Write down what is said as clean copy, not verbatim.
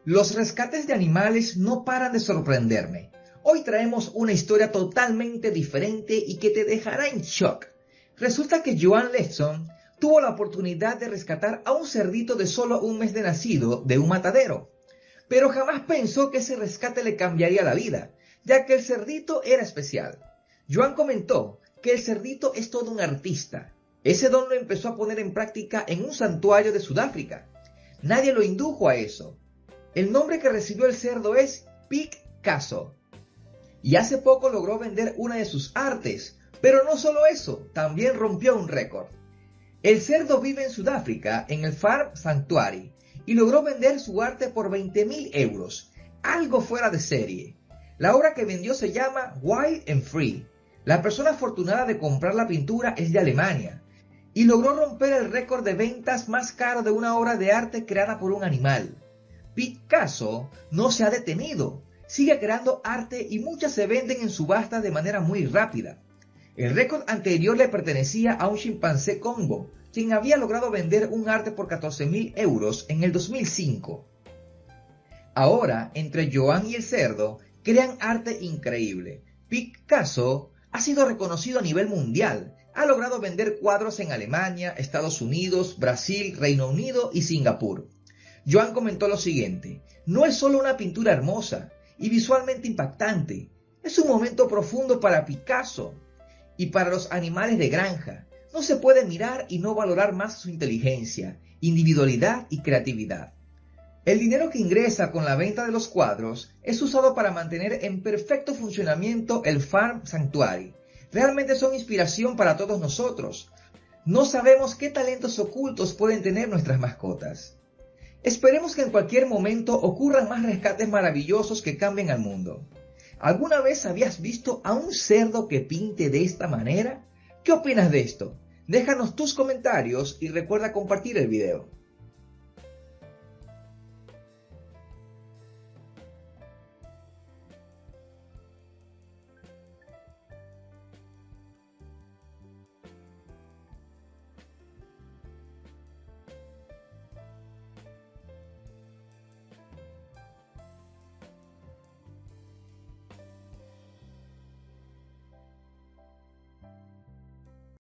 Los rescates de animales no paran de sorprenderme. Hoy traemos una historia totalmente diferente y que te dejará en shock. Resulta que Joan Letson tuvo la oportunidad de rescatar a un cerdito de solo un mes de nacido de un matadero. Pero jamás pensó que ese rescate le cambiaría la vida, ya que el cerdito era especial. Joan comentó que el cerdito es todo un artista. Ese don lo empezó a poner en práctica en un santuario de Sudáfrica. Nadie lo indujo a eso. El nombre que recibió el cerdo es Picasso. Y hace poco logró vender una de sus artes, pero no solo eso, también rompió un récord. El cerdo vive en Sudáfrica, en el Farm Sanctuary, y logró vender su arte por 20.000 euros, algo fuera de serie. La obra que vendió se llama Wild and Free. La persona afortunada de comprar la pintura es de Alemania, y logró romper el récord de ventas más caro de una obra de arte creada por un animal. Picasso no se ha detenido, sigue creando arte y muchas se venden en subastas de manera muy rápida. El récord anterior le pertenecía a un chimpancé congo, quien había logrado vender un arte por 14.000 euros en el 2005. Ahora, entre Joan y el cerdo, crean arte increíble. Picasso ha sido reconocido a nivel mundial. Ha logrado vender cuadros en Alemania, Estados Unidos, Brasil, Reino Unido y Singapur. Joan comentó lo siguiente: no es solo una pintura hermosa y visualmente impactante, es un momento profundo para Picasso y para los animales de granja. No se puede mirar y no valorar más su inteligencia, individualidad y creatividad. El dinero que ingresa con la venta de los cuadros es usado para mantener en perfecto funcionamiento el Farm Sanctuary. Realmente son inspiración para todos nosotros. No sabemos qué talentos ocultos pueden tener nuestras mascotas. Esperemos que en cualquier momento ocurran más rescates maravillosos que cambien al mundo. ¿Alguna vez habías visto a un cerdo que pinte de esta manera? ¿Qué opinas de esto? Déjanos tus comentarios y recuerda compartir el video.